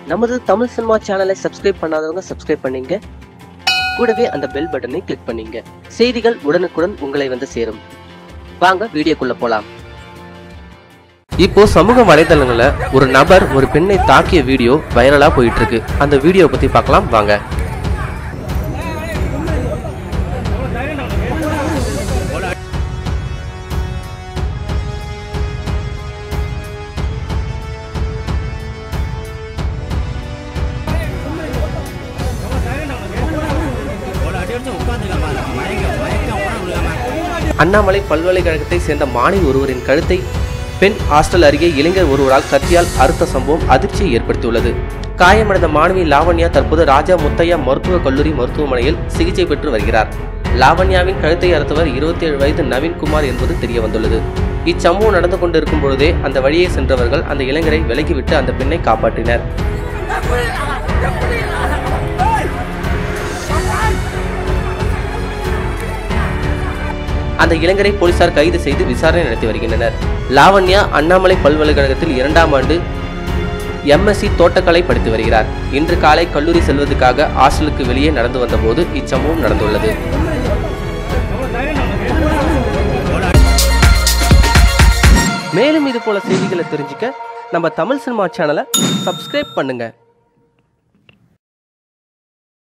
நமது தமிழ் சினிமா சேனலை சப்ஸ்கிரைப் பண்ணாதவங்க சப்ஸ்கிரைப் பண்ணீங்க. கூடவே அந்த பெல் பட்டனை கிளிக் பண்ணீங்க. செய்திகள் உடனுக்குடன் உங்களை வந்து சேரும். வாங்க வீடியோக்குள்ள போலாம். இப்போ சமூக வலைதளங்கள்ல ஒரு நபர் ஒரு பெண்ணை தாக்கிய வீடியோ வைரலா போயிட்டு இருக்கு. அந்த வீடியோ பத்தி பார்க்கலாம் வாங்க. அண்ணாமலை பல்கலைக்கழகத்தை சேர்ந்த மாணவி ஒருவரின் கழுத்தை பெண் ஹாஸ்டல் அருகே இளைஞர் ஒருவரால் கத்தியால் அறுத்த சம்பவம் அதிர்ச்சியை ஏற்படுத்தியுள்ளது. காயமடைந்த மாணவி லாவண்யா தற்போது ராஜா முத்தையா மருத்துவக் கல்லூரி மருத்துவமனையில் சிகிச்சை பெற்று வருகிறார். லாவண்யாவின் கழுத்தை அறுத்தவர் 27 வயது நவீன்குமார் என்பது தெரிய வந்துள்ளது. இச்சம்பவம் நடந்து கொண்டிருக்கும் பொழுதே அந்த வழியே சென்றவர்கள் அந்த இளைஞரை விலக்கிவிட்டு அந்த பெண்ணை காப்பாற்றினர். அந்த இளைஞரை போலீசார் கைது செய்து விசாரணை நடத்தி வருகின்றனர். லாவண்யா அண்ணாமலை பல்கலைக்கழகத்தில் 2ஆம் ஆண்டு MSc தோட்டக்கலை படித்து வருகிறார். இன்று காலை கல்லூரி செல்வதற்காக ஹாஸ்டலுக்கு வெளியே நடந்து வந்தபோது இச்சம்பவம் நடந்துள்ளது. மேலும் இது போல செய்திகளை தெரிஞ்சுக்க நம்ம தமிழ் சினிமா சேனலை சப்ஸ்கிரைப் பண்ணுங்க.